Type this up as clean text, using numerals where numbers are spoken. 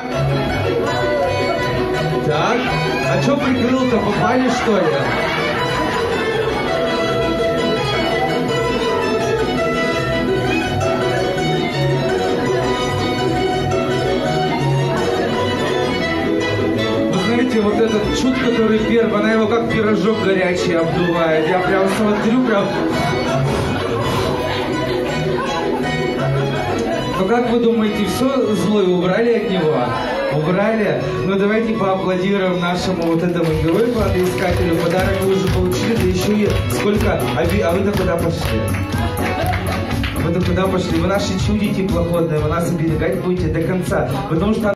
Так, а что прикрыл-то, попали что ли? Знаете, вот этот шут, который первый, она его как пирожок горячий обдувает. Я прям смотрю, прям... Ну как вы думаете, все злое убрали от него? Убрали? Ну давайте поаплодируем нашему вот этому герою, кладоискателю. Подарок вы уже получили, да еще и сколько... А вы-то куда пошли? Вы-то куда пошли? Вы наши чуди теплоходные, вы нас оберегать будете до конца. Потому что...